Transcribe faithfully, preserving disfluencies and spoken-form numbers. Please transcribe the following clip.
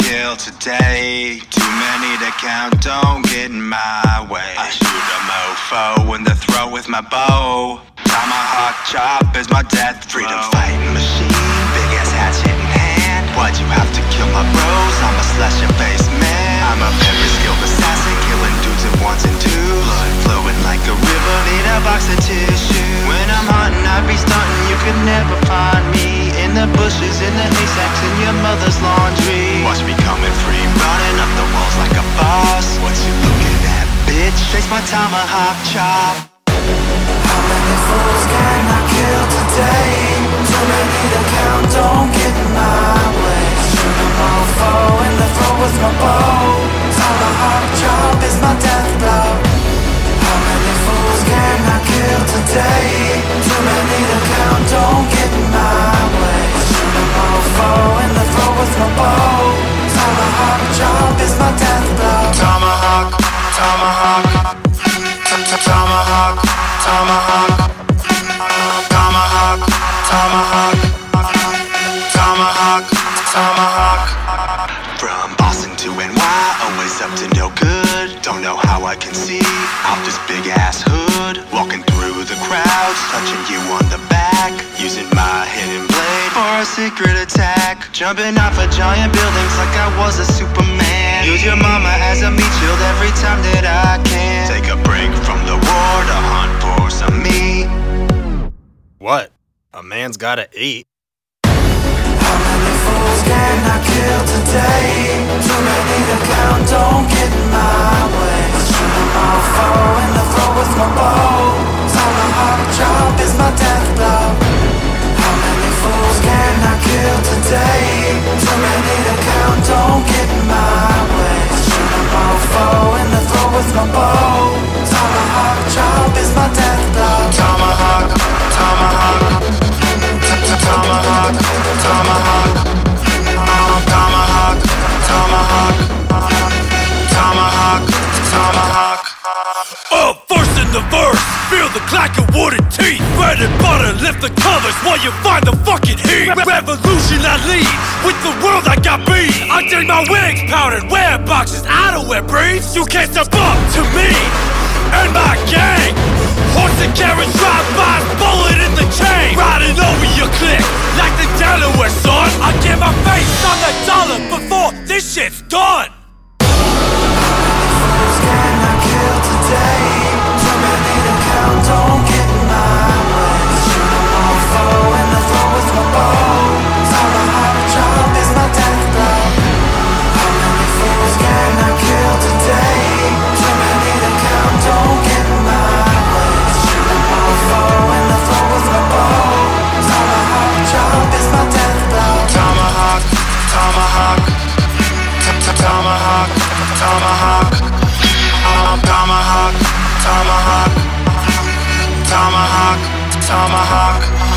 kill today. Too many to count, don't get in my way. I shoot a mofo in the throat with my bow. Tomahawk chop is my death throw. Freedom fighting machine, big ass hatchet in hand. Why'd you have to kill my bros? I'm a slash your face man. I'm a very skilled assassin, killing dudes at ones and twos. Blood flowing like a river, need a box of tissue. When I'm hunting, I be stunting, you could never find me. In the bushes, in the haystacks, in your mother's laundry. Watch me coming free, running up the walls like a boss. What you looking at, bitch? Chase my tomahawk chop. How many fools can I kill today? Too many to count, don't get in my way. Shoot a mofo in the throat with my bow. Tomahawk chop is my death blow. How many fools can I kill today? Too many to count, don't get in my way. Shoot a mofo in the throat with my bow. Tomahawk chop is my death blow. Tomahawk, tomahawk, tomahawk, tomahawk, tomahawk, tomahawk, tomahawk, tomahawk. From Boston to N Y, always up to no good. Don't know how I can see out this big ass hood. Walking through the crowds, touching you on the back, using my hidden blade for a secret attack. Jumping off of giant buildings like I was a Superman. Use your mama as a meat shield every time that I can. Take a break from the war to hunt for some meat. What? A man's gotta eat. How many fools can I kill today? Too many to count, don't get in my way. Shoot a mofo in the throat with my bow. Tomahawk chop is my death blow. How many fools can I kill today? Too many to count, don't get in my way. Shoot a mofo in the throat with my bow. Tomahawk chop is my death blow. Tomahawk, tomahawk, tomahawk, tomahawk, tomahawk, tomahawk, tomahawk, tomahawk. Up first in the verse, feel the clack of wooden teeth. Bread and butter, lift the covers while you find the fucking heat. Revolution I lead, with the world I got beat. I take my wigs powdered, wear boxes, I don't wear briefs. You can't step up to me and my gang. Horse and carriage drive-bys, bullet in the chain. Riding over your clique like the Delaware son. I get my face on the dollar before this shit's done. Fools can I kill today? Too many to count, don't get in my way. Shoot a mofo in the throat with my bow. Tomahawk chop is my death blow. How many fools can I kill today? Too many to count, don't get in my way. Shoot a mofo in the throat with my bow. Tomahawk chop is my death blow. Tomahawk, tomahawk, tomahawk, tomahawk, tomahawk, tomahawk, tomahawk, tomahawk.